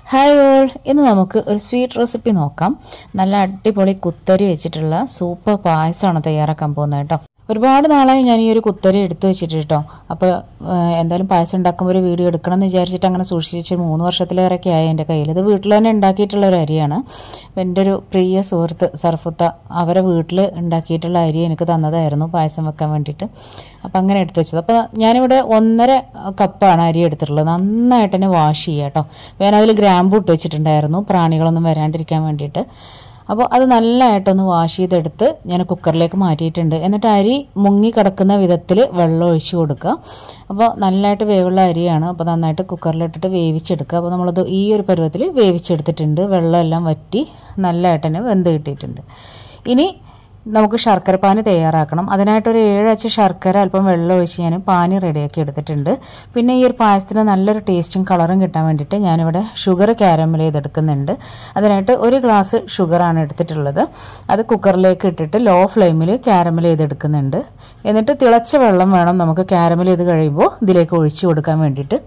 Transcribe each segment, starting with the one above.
Hi all, ഇന്ന് നമുക്ക് ഒരു സ്വീറ്റ് റെസിപ്പി നോക്കാം. നല്ല അടിപൊളി കുത്തരി വെച്ചിട്ടുള്ള സൂപ്പർ പായസമാണ് തയ്യാറാക്കാൻ പോകുന്നത് കേട്ടോ. ഒരുപാട് നാളായി ഞാൻ ഈ ഒരു കുത്തരി എടുത്തു വെച്ചിട്ട് കേട്ടോ. അപ്പോൾ എന്തായാലും പായസം ഉണ്ടാക്കുമ്പോൾ ഒരു വീഡിയോ എടുക്കണം എന്ന് വിചാരിച്ചിട്ട് അങ്ങനെ സൂക്ഷിച്ച് 3 വർഷത്തിലേറെയൊക്കെ ആയി എൻ്റെ കയ്യിൽ. ഇത് വീട്ടിൽ തന്നെ ഉണ്ടാക്കിയിട്ടുള്ള ഒരു അരിയാണ്. അപ്പോൾ എൻ്റെ ഒരു പ്രിയ സുഹൃത്ത് സർഫുത്ത അവരെ വീട്ടിൽ ഉണ്ടാക്കിയിട്ടുള്ള അരി എനിക്ക് തന്നതായിരുന്നു പായസം വെക്കാൻ വേണ്ടിയിട്ട്. അപ്പോൾ അങ്ങനെ എടുത്തു വെച്ചത്. അപ്പോൾ ഞാനിവിടെ 1.5 കപ്പാണ് അരി എടുത്തിട്ടുള്ളത്. നന്നായിട്ട് തന്നെ വാഷ് ചെയ്യുക കേട്ടോ. ഞാനതിൽ ഗ്രാമ്പൂ ഇട്ട് വെച്ചിട്ടുണ്ടായിരുന്നു പ്രാണികളൊന്നും വരാണ്ടിരിക്കാൻ വേണ്ടിയിട്ട്. അപ്പോൾ അത് നല്ലതായിട്ടൊന്ന് വാഷ് ചെയ്തെടുത്ത് ഞാൻ കുക്കറിലേക്ക് മാറ്റിയിട്ടുണ്ട്. എന്നിട്ട് അരി മുങ്ങി കിടക്കുന്ന വിധത്തിൽ വെള്ളം ഒഴിച്ച് കൊടുക്കുക. അപ്പോൾ നല്ലതായിട്ട് വേവുള്ള അരിയാണ്. അപ്പോൾ നന്നായിട്ട് കുക്കറിലിട്ടിട്ട് വേവിച്ചെടുക്കുക. അപ്പോൾ നമ്മളത് ഈ ഒരു പരുവത്തിൽ വേവിച്ചെടുത്തിട്ടുണ്ട്. വെള്ളമെല്ലാം വറ്റി നല്ലതായിട്ട് തന്നെ വെന്ത് കിട്ടിയിട്ടുണ്ട്. ഇനി നമുക്ക് ശർക്കര പാനി തയ്യാറാക്കണം. അതിനായിട്ടൊരു 7 അച്ച് ശർക്കര അല്പം വെള്ളം ഒഴിച്ച് ഞാൻ പാനി റെഡിയാക്കി എടുത്തിട്ടുണ്ട്. പിന്നെ ഈ ഒരു പായസത്തിന് നല്ലൊരു ടേസ്റ്റും കളറും കിട്ടാൻ വേണ്ടിയിട്ട് ഞാനിവിടെ ഷുഗർ കാരമൽ ചെയ്തെടുക്കുന്നുണ്ട്. അതിനായിട്ട് 1 ഗ്ലാസ് ഷുഗറാണ് എടുത്തിട്ടുള്ളത്. അത് കുക്കറിലേക്ക് ഇട്ടിട്ട് ലോ ഫ്ലെയിമിൽ കാരമൽ ചെയ്തെടുക്കുന്നുണ്ട്. എന്നിട്ട് തിളച്ച വെള്ളം വേണം നമുക്ക് കാരമൽ ചെയ്ത് കഴിയുമ്പോൾ ഇതിലേക്ക് ഒഴിച്ചു കൊടുക്കാൻ വേണ്ടിയിട്ട്.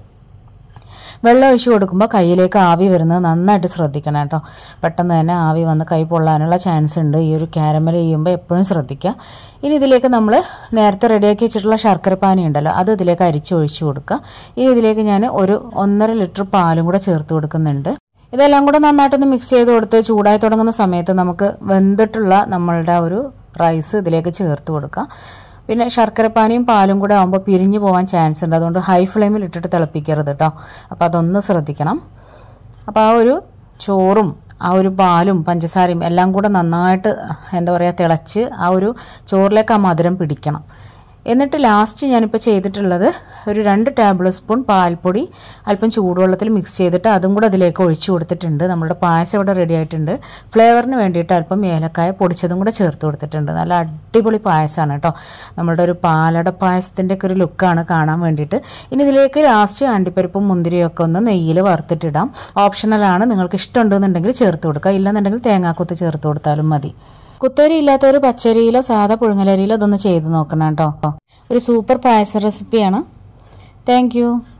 വെള്ളം ഒഴിച്ച് കൊടുക്കുമ്പോൾ കയ്യിലേക്ക് ആവി വരുന്നത് നന്നായിട്ട് ശ്രദ്ധിക്കണം കേട്ടോ. പെട്ടെന്ന് തന്നെ ആവി വന്ന് കൈ പൊള്ളാനുള്ള ചാൻസ് ഉണ്ട്. ഈ ഒരു കാരമൽ ചെയ്യുമ്പോൾ എപ്പോഴും ശ്രദ്ധിക്കുക. ഇനി ഇതിലേക്ക് നമ്മൾ നേരത്തെ റെഡിയാക്കി വെച്ചിട്ടുള്ള ശർക്കര പാനി ഉണ്ടല്ലോ, അത് ഇതിലേക്ക് അരിച്ച് ഒഴിച്ച് കൊടുക്കുക. ഇനി ഇതിലേക്ക് ഞാൻ ഒരു 1.5 ലിറ്റർ പാലും കൂടെ ചേർത്ത് കൊടുക്കുന്നുണ്ട്. ഇതെല്ലാം കൂടെ നന്നായിട്ടൊന്ന് മിക്സ് ചെയ്ത് കൊടുത്ത് ചൂടായി തുടങ്ങുന്ന സമയത്ത് നമുക്ക് വെന്തിട്ടുള്ള നമ്മളുടെ ഒരു റൈസ് ഇതിലേക്ക് ചേർത്ത് കൊടുക്കുക. പിന്നെ ശർക്കരപ്പാനിയും പാലും കൂടെ ആകുമ്പോൾ പിരിഞ്ഞു പോകാൻ ചാൻസ് ഉണ്ട്. അതുകൊണ്ട് ഹൈ ഫ്ലെയിമിൽ ഇട്ടിട്ട് തിളപ്പിക്കരുത് കേട്ടോ. അപ്പോൾ അതൊന്ന് ശ്രദ്ധിക്കണം. അപ്പോൾ ആ ഒരു ചോറും ആ ഒരു പാലും പഞ്ചസാരയും എല്ലാം കൂടെ നന്നായിട്ട് തിളച്ച് ആ ഒരു ചോറിലേക്ക് ആ മധുരം പിടിക്കണം. എന്നിട്ട് ലാസ്റ്റ് ഞാനിപ്പോൾ ചെയ്തിട്ടുള്ളത് ഒരു 2 ടേബിൾ സ്പൂൺ പാൽപ്പൊടി അല്പം ചൂടുവെള്ളത്തിൽ മിക്സ് ചെയ്തിട്ട് അതും കൂടെ അതിലേക്ക് ഒഴിച്ചു കൊടുത്തിട്ടുണ്ട്. നമ്മുടെ പായസം ഇവിടെ റെഡി ആയിട്ടുണ്ട്. ഫ്ലേവറിന് വേണ്ടിയിട്ട് അല്പം ഏലക്കായ പൊടിച്ചതും കൂടെ ചേർത്ത് കൊടുത്തിട്ടുണ്ട്. നല്ല അടിപൊളി പായസമാണ് കേട്ടോ. നമ്മളുടെ ഒരു പാലട പായസത്തിൻ്റെ ഒക്കെ ഒരു ലുക്കാണ് കാണാൻ വേണ്ടിയിട്ട്. ഇനി ഇതിലേക്ക് ലാസ്റ്റ് അണ്ടിപ്പരിപ്പും മുന്തിരിയൊക്കെ ഒന്ന് നെയ്യിൽ വറുത്തിട്ടിടാം. ഓപ്ഷണലാണ്. നിങ്ങൾക്ക് ഇഷ്ടമുണ്ടെന്നുണ്ടെങ്കിൽ ചേർത്ത് കൊടുക്കുക. ഇല്ലെന്നുണ്ടെങ്കിൽ തേങ്ങാക്കൊത്ത് ചേർത്ത് കൊടുത്താലും മതി. കുത്തരി ഇല്ലാത്തവർ പച്ചരിയിലോ സാധാ പുഴുങ്ങലരിയിലോ ഇതൊന്ന് ചെയ്ത് നോക്കണം കേട്ടോ. ഒരു സൂപ്പർ പായസ റെസിപ്പിയാണ്. Thank U.